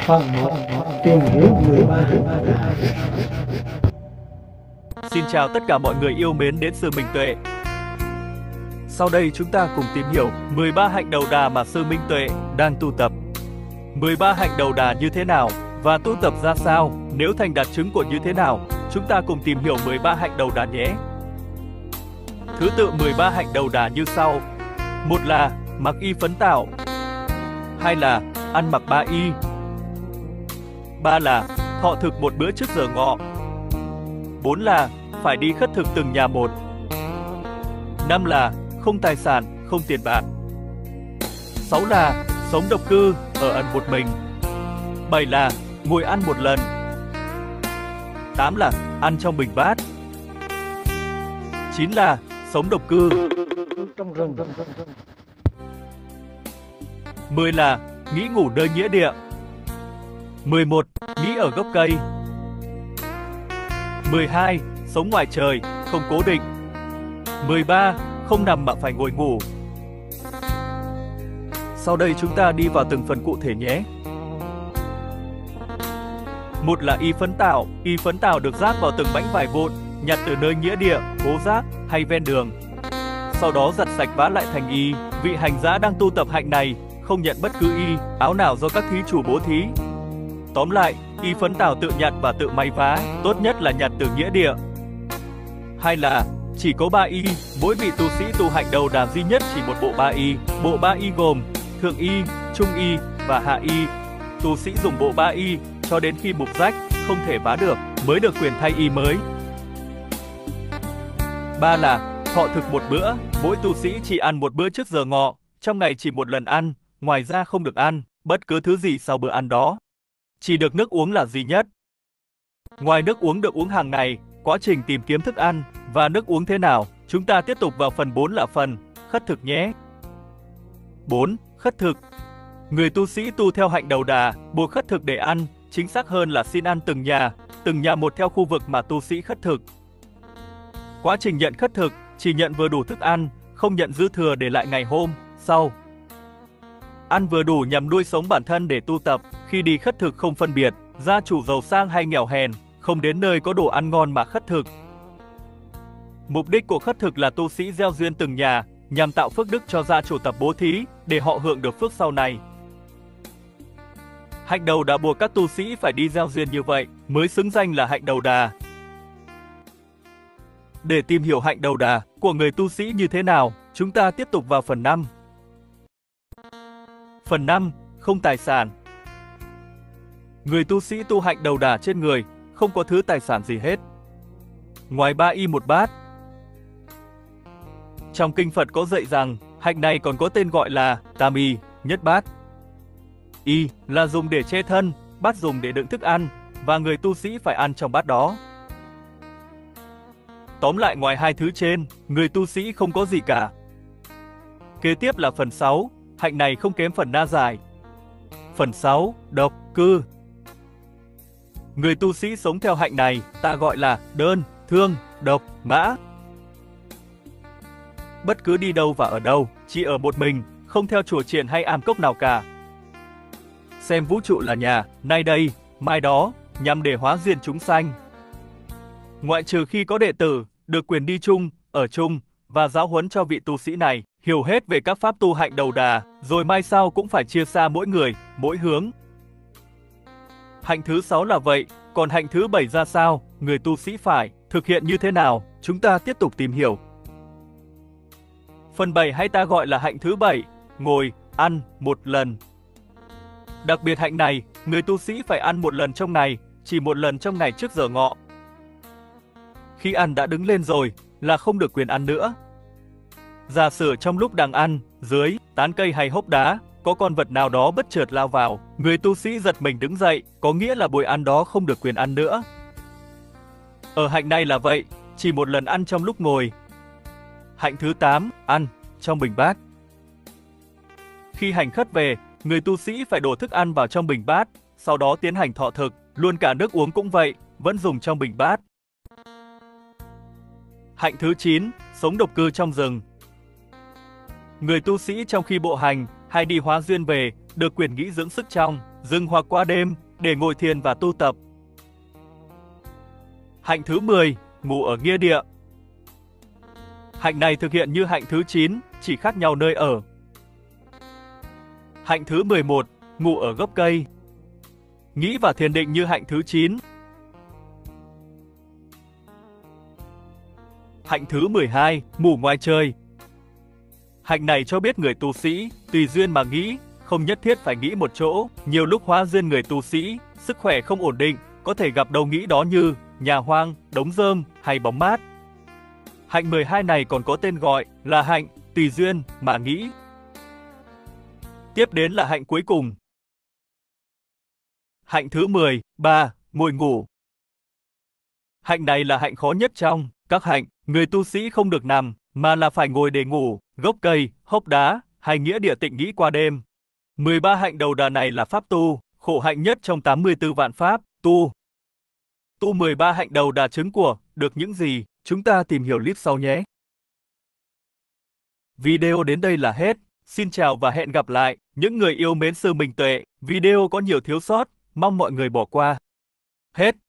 Phần 1. Tìm hiểu 13 hạnh đầu đà. Xin chào tất cả mọi người yêu mến đến Sư Minh Tuệ. Sau đây chúng ta cùng tìm hiểu 13 hạnh đầu đà mà Sư Minh Tuệ đang tu tập. 13 hạnh đầu đà như thế nào và tu tập ra sao, nếu thành đạt chứng của như thế nào, chúng ta cùng tìm hiểu 13 hạnh đầu đà nhé. Thứ tự 13 hạnh đầu đà như sau. 1 là mặc y phấn tảo. 2 là ăn mặc 3 y. 3 là thọ thực 1 bữa trước giờ ngọ. 4 là phải đi khất thực từng nhà một. 5 là không tài sản, không tiền bạc. 6 là sống độc cư, ở ẩn một mình. 7 là ngồi ăn một lần. 8 là ăn trong bình bát. 9 là sống độc cư Trong rừng. 10 là nghỉ ngủ nơi nghĩa địa. 11 nghỉ ở gốc cây. 12 sống ngoài trời, không cố định. 13 không nằm mà phải ngồi ngủ. Sau đây chúng ta đi vào từng phần cụ thể nhé. 1 là y phấn tảo. Y phấn tảo được rác vào từng mảnh vải vụn, nhặt từ nơi nghĩa địa, hố rác hay ven đường. Sau đó giặt sạch vá lại thành y. Vị hành giả đang tu tập hạnh này không nhận bất cứ y, áo nào do các thí chủ bố thí. Tóm lại, y phấn tảo tự nhặt và tự may vá, tốt nhất là nhặt từ nghĩa địa. 2 là chỉ có 3 y, mỗi vị tu sĩ tu hạnh đầu đà duy nhất chỉ một bộ 3 y. Bộ 3 y gồm thượng y, trung y và hạ y. Tu sĩ dùng bộ 3 y cho đến khi mục rách, không thể vá được, mới được quyền thay y mới. 3 là thọ thực 1 bữa, mỗi tu sĩ chỉ ăn 1 bữa trước giờ ngọ, trong ngày chỉ 1 lần ăn, ngoài ra không được ăn bất cứ thứ gì sau bữa ăn đó. Chỉ được nước uống là duy nhất. Ngoài nước uống được uống hàng ngày, quá trình tìm kiếm thức ăn và nước uống thế nào, chúng ta tiếp tục vào phần 4 là phần khất thực nhé. 4. Khất thực. Người tu sĩ tu theo hạnh đầu đà, buộc khất thực để ăn, chính xác hơn là xin ăn từng nhà một theo khu vực mà tu sĩ khất thực. Quá trình nhận khất thực, chỉ nhận vừa đủ thức ăn, không nhận dư thừa để lại ngày hôm sau. Ăn vừa đủ nhằm nuôi sống bản thân để tu tập, khi đi khất thực không phân biệt gia chủ giàu sang hay nghèo hèn, không đến nơi có đồ ăn ngon mà khất thực. Mục đích của khất thực là tu sĩ gieo duyên từng nhà, nhằm tạo phước đức cho gia chủ tập bố thí, để họ hưởng được phước sau này. Hạnh đầu đà buộc các tu sĩ phải đi gieo duyên như vậy, mới xứng danh là hạnh đầu đà. Để tìm hiểu hạnh đầu đà của người tu sĩ như thế nào, chúng ta tiếp tục vào phần 5. Phần 5. Không tài sản. Người tu sĩ tu hạnh đầu đà trên người, không có thứ tài sản gì hết. Ngoài 3 y 1 bát. Trong kinh Phật có dạy rằng, hạnh này còn có tên gọi là tam y, nhất bát. Y là dùng để che thân, bát dùng để đựng thức ăn, và người tu sĩ phải ăn trong bát đó. Tóm lại ngoài 2 thứ trên, người tu sĩ không có gì cả. Kế tiếp là phần 6, hạnh này không kém phần na giải. Phần 6, độc cư. Người tu sĩ sống theo hạnh này, ta gọi là đơn, thương, độc, mã. Bất cứ đi đâu và ở đâu, chỉ ở một mình, không theo chùa chiền hay am cốc nào cả. Xem vũ trụ là nhà, nay đây, mai đó, nhằm để hóa duyên chúng sanh. Ngoại trừ khi có đệ tử, được quyền đi chung, ở chung, và giáo huấn cho vị tu sĩ này, hiểu hết về các pháp tu hạnh đầu đà, rồi mai sau cũng phải chia xa mỗi người, mỗi hướng. Hạnh thứ 6 là vậy, còn hạnh thứ 7 ra sao, người tu sĩ phải thực hiện như thế nào, chúng ta tiếp tục tìm hiểu. Phần 7 hay ta gọi là hạnh thứ 7, ngồi, ăn, 1 lần. Đặc biệt hạnh này, người tu sĩ phải ăn 1 lần trong ngày, chỉ 1 lần trong ngày trước giờ ngọ. Khi ăn đã đứng lên rồi, là không được quyền ăn nữa. Giả sử trong lúc đang ăn, dưới, tán cây hay hốc đá, có con vật nào đó bất chợt lao vào, người tu sĩ giật mình đứng dậy, có nghĩa là buổi ăn đó không được quyền ăn nữa. Ở hạnh này là vậy, chỉ 1 lần ăn trong lúc ngồi. Hạnh thứ 8, ăn, trong bình bát. Khi hành khất về, người tu sĩ phải đổ thức ăn vào trong bình bát, sau đó tiến hành thọ thực, luôn cả nước uống cũng vậy, vẫn dùng trong bình bát. Hạnh thứ 9, sống độc cư trong rừng. Người tu sĩ trong khi bộ hành hay đi hóa duyên về, được quyền nghỉ dưỡng sức trong, dừng hoặc qua đêm để ngồi thiền và tu tập. Hạnh thứ 10, ngủ ở nghĩa địa. Hạnh này thực hiện như hạnh thứ 9, chỉ khác nhau nơi ở. Hạnh thứ 11, ngủ ở gốc cây. Nghĩ và thiền định như hạnh thứ 9. Hạnh thứ 12, ngủ ngoài trời. Hạnh này cho biết người tu sĩ, tùy duyên mà nghĩ, không nhất thiết phải nghĩ một chỗ. Nhiều lúc hóa duyên người tu sĩ, sức khỏe không ổn định, có thể gặp đâu nghĩ đó như nhà hoang, đống rơm hay bóng mát. Hạnh 12 này còn có tên gọi là hạnh tùy duyên mà nghĩ. Tiếp đến là hạnh cuối cùng. Hạnh thứ 13, ngồi ngủ. Hạnh này là hạnh khó nhất trong các hạnh, người tu sĩ không được nằm, mà là phải ngồi để ngủ, gốc cây, hốc đá, hay nghĩa địa tịnh nghĩ qua đêm. 13 hạnh đầu đà này là pháp tu, khổ hạnh nhất trong 84 vạn pháp, tu. Tu 13 hạnh đầu đà chứng của, được những gì, chúng ta tìm hiểu clip sau nhé. Video đến đây là hết. Xin chào và hẹn gặp lại. Những người yêu mến sư Minh Tuệ, video có nhiều thiếu sót, mong mọi người bỏ qua. Hết.